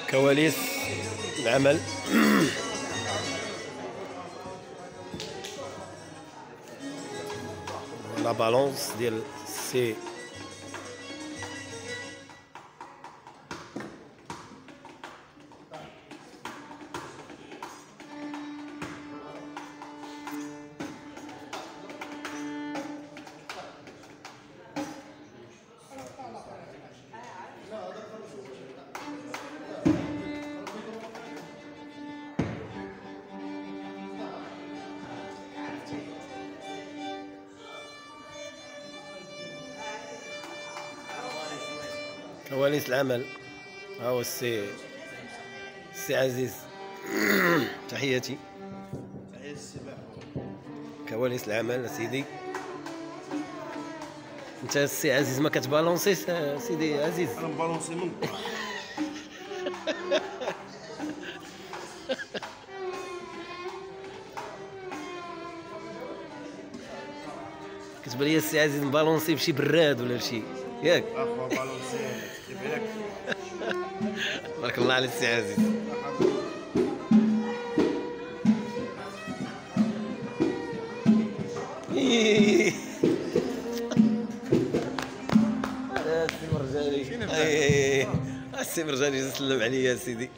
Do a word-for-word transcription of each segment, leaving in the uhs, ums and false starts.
كواليس العمل. لا بالونس ديال سي كواليس العمل. ها هو السي السي عزيز. تحياتي. كواليس العمل سيدي. انت السي عزيز ما كتبالونسيش سيدي عزيز؟ انا مبالونسي من كتبان لي السي عزيز مبالونسي بشي براد ولا بشي ياك؟ اخو بالونسي كيف عليك؟ بارك الله على السي عزيز. السي مرجاني. السي مرجاني سلم عليا سيدي.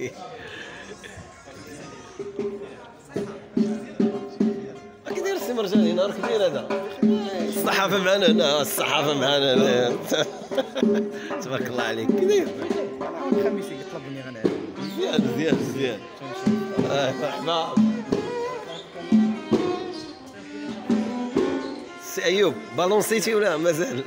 كي داير السي مرجاني؟ نهار كبير هذا. الصحافة معنا هنا، الصحافة معنا هنا. تبارك الله عليك. كي داير؟ الخميس يطلبني غنعرف. مزيان مزيان مزيان. اه مرحبا. سي ايوب بالونسيتي ولا مازال؟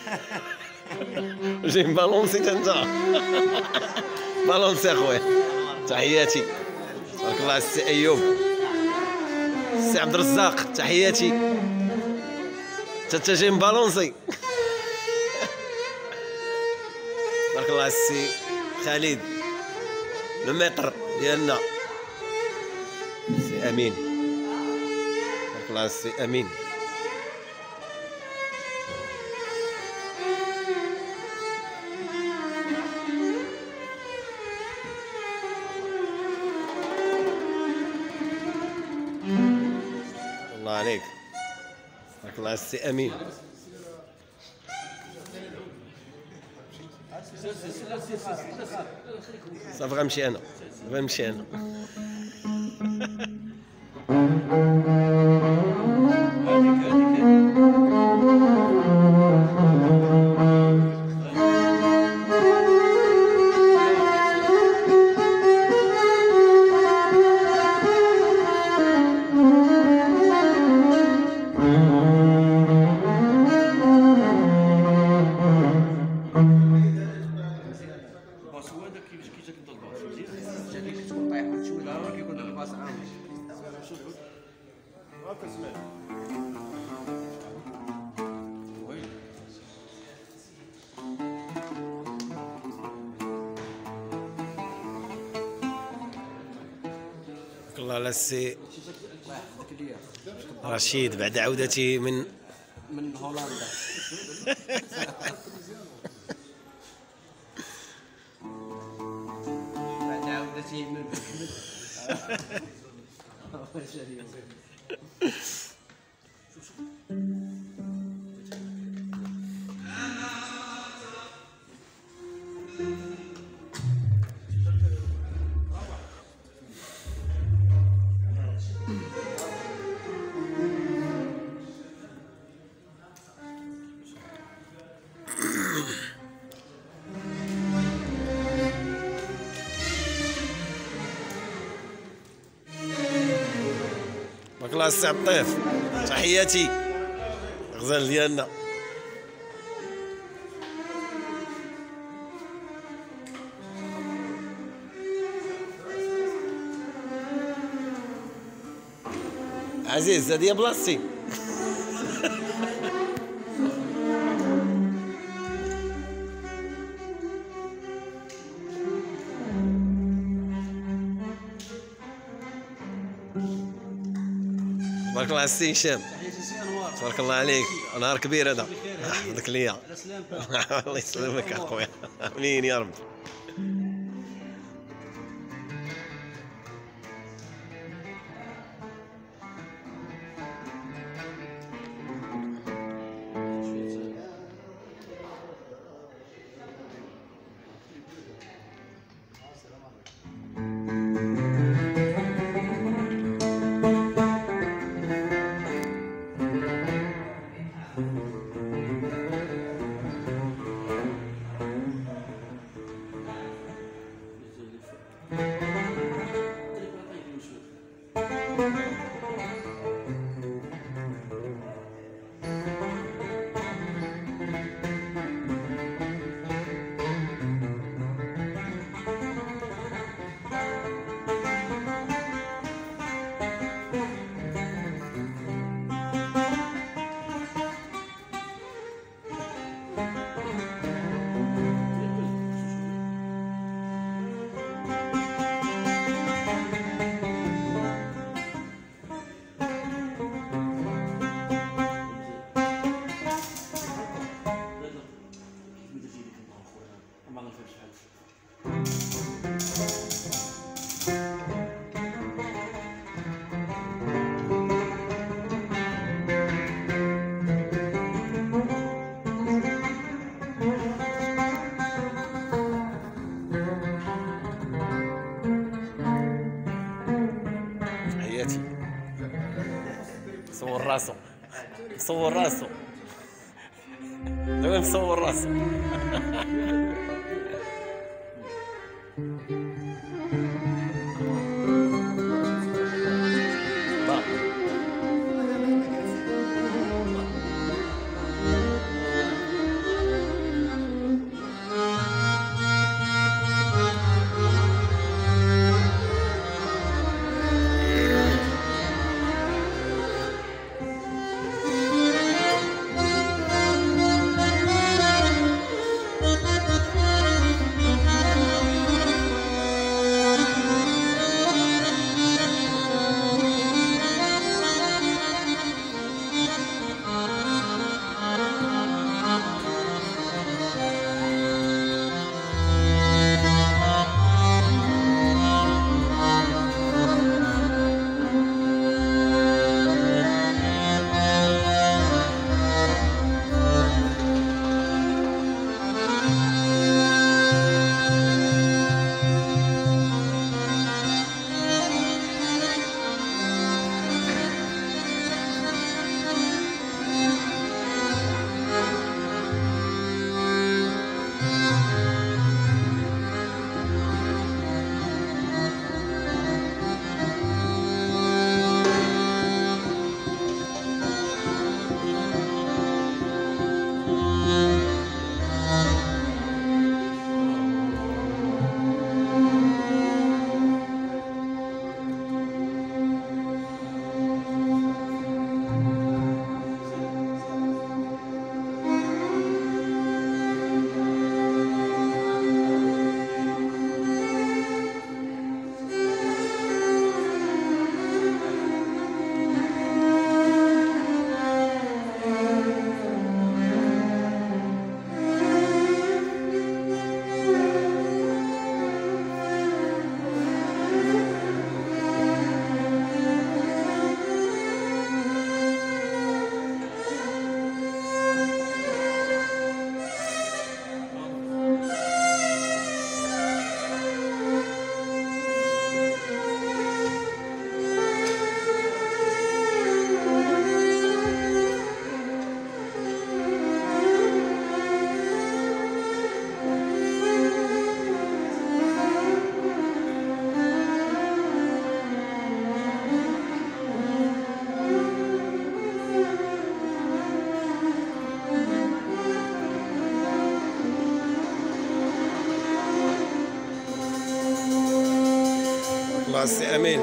جاي بالونسيت انت؟ بالونسي اخويا. تحياتي. تبارك الله على السي ايوب. السي عبد الرزاق تحياتي. انت جاي مبالونسي. بارك الله على السي خالد المتر ديالنا. السي امين. بارك الله على السي امين. الله عليك. بارك الله على السي امين. صافي غنمشي انا غنمشي انا. الله على السي رشيد بعد عودته من من هولندا. بعد عودتي من بارك الله على السي عطيف. تحياتي. غزال ديالنا. عزيز هذه بلاصتي. تبارك الله على السي هشام. تبارك الله عليك. نهار كبير هذا. يحفظك ليا. الله يسلمك اخويا. امين يا رب. تحياتي. صور راسو صور راسو دابا مصور راسو. الله السي امين.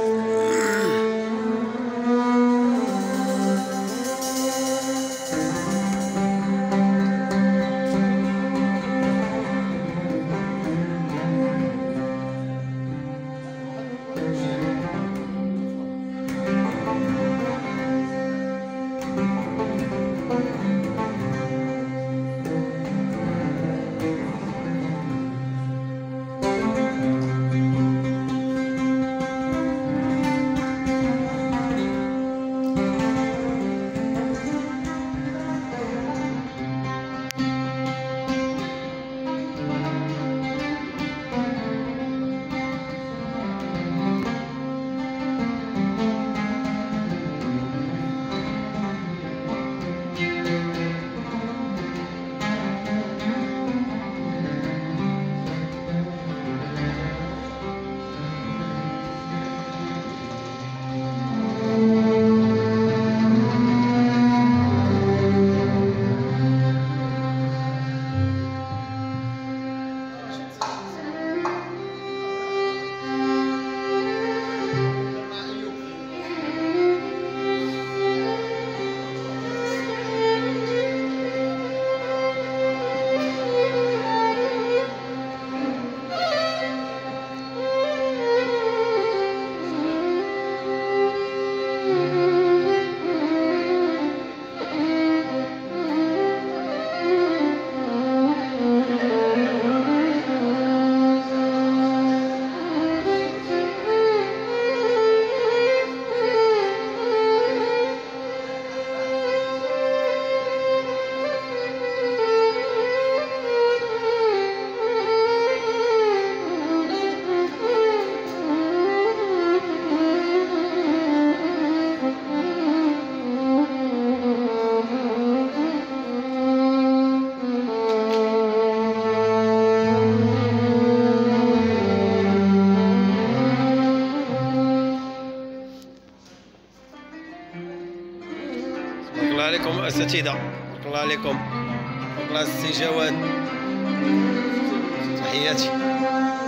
الاساتذه بارك الله عليكم. بارك الله السي جواد، تحياتي.